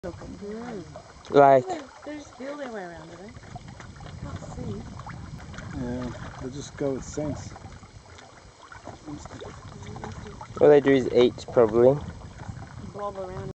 Like... They just feel their way around, do they? Can't see. Yeah, they just go with sense. All they do is eat, probably. Blob around.